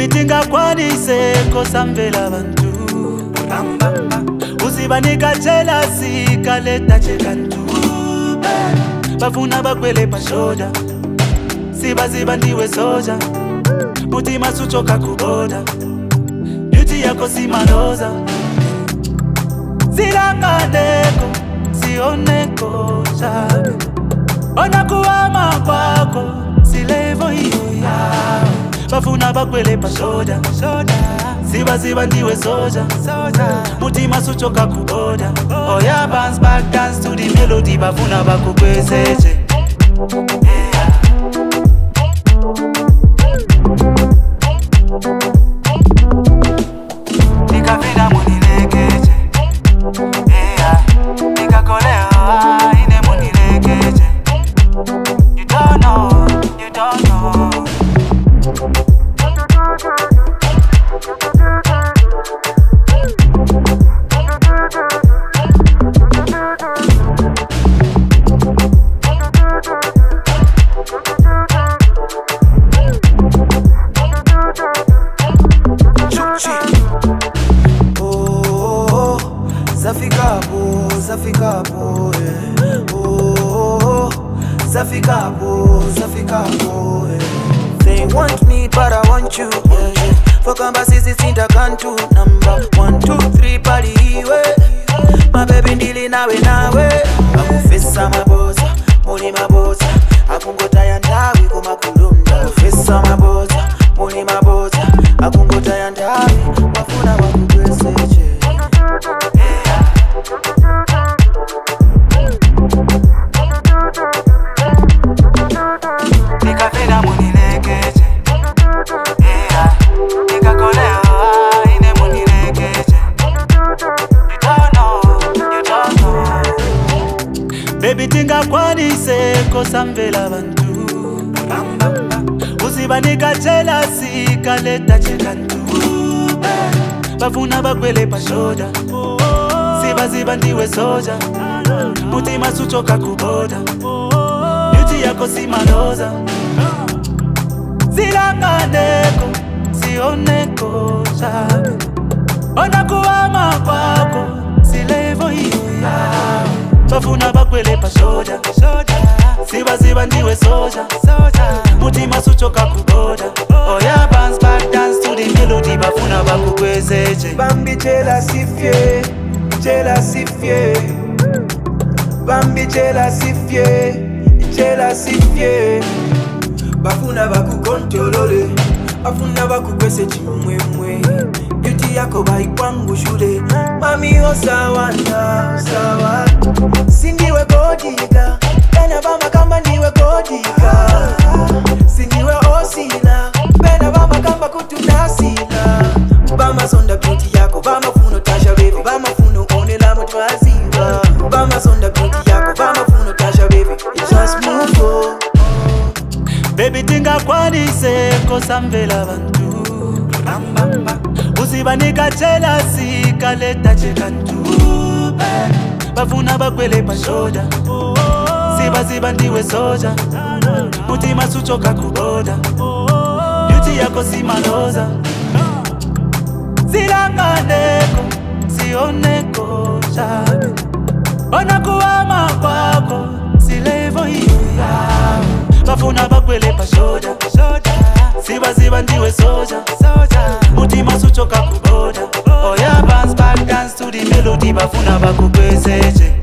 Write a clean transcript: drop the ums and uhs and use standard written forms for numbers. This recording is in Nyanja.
Baby tingakwanise kosamvela bantu uzibanika jealousy kaleta chekantu bafuna bakwele pashoda siba ndiwe soja mutima suchoka kuboda beauty yako simaloza zilanganeko sioneko shabe ona kuama kwako silevo hiyo yao bafuna bakwele pashoda siba ndiwe soja mutima suchoka kuboda oh yeah, bounce back dance to the melody bafuna bakukwezeje nikavina munilekeje nikakolewa ine munilekeje you don't know Zafikapo, They want me but I want you, For kamba sisi sinta kantu Number 1, 2, 3 pali hiwe My baby ndili nawe Akufisa maboza, muli maboza Akungota ya ndawi kumakulunda Akufisa maboza, muli maboza Akungota ya ndawi, wafuna wakugweseje nikavina munilekeje nikakolewa ine munilekeje you don't know baby tingakwanise kosamvela bantu uzibanika jealousy kaleta chekantu bafuna bakwele pashoda siba ndiwe soja mutima suchoka kuboda beauty yako simaloza zilanganeko sioneko shabe ona kuama kwako silevo hiyo yao bafuna bakwele pashoda siba ndiwe soja mutima suchoka kuboda oh yeah, bounce back dance to the melody bafuna bakukwezeje Bambi jealousy fear Bambi jealousy fear bafuna bakukontrolole bafuna bakukwese chimwemwe beauty yako baikwangu shule mami osawanda sindiwe godiga bena bama kamba ndiwe godiga sindiwe osila bena bama kamba kutunasila bama sonda beauty yako bama funo tasha baby bama funo onela mutwaziba bama sonda beauty yako bama funo tasha baby you just move on baby tingakwanise kosamvela bantu uzibanika jealousy kaleta chekantu bafuna bakwele pashoda siba ndiwe soja mutima suchoka kuboda beauty yako simaloza zilanganeko sioneko shabe ona kuama kwako silevo hiyo yao bafuna bakwele pashoda siba ndiwe soja mutima suchoka kuboda oh yeah, bounce back dance to the melody bafuna bakukwezeje